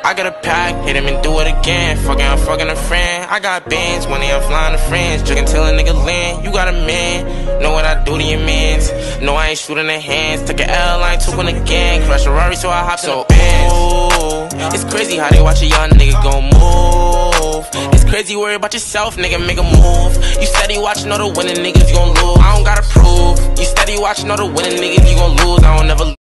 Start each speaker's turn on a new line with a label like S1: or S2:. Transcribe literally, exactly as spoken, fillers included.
S1: I got a pack, hit him and do it again. Fucking, I'm fucking a friend. I got bands, money, I'm flying to friends. Drinking till a nigga land. You got a man, know what I do to your mans. No, I ain't shooting the hands. Took an L, I ain't took one again. Crash a Rari, so I hopped so, in the Benz. It's crazy how they watch a young nigga gon' move. It's crazy, worry about yourself, nigga, make a move. You steady watching all the winning niggas, you gon' lose. I don't gotta prove. You steady watching all the winning niggas, you gon' lose. I don't never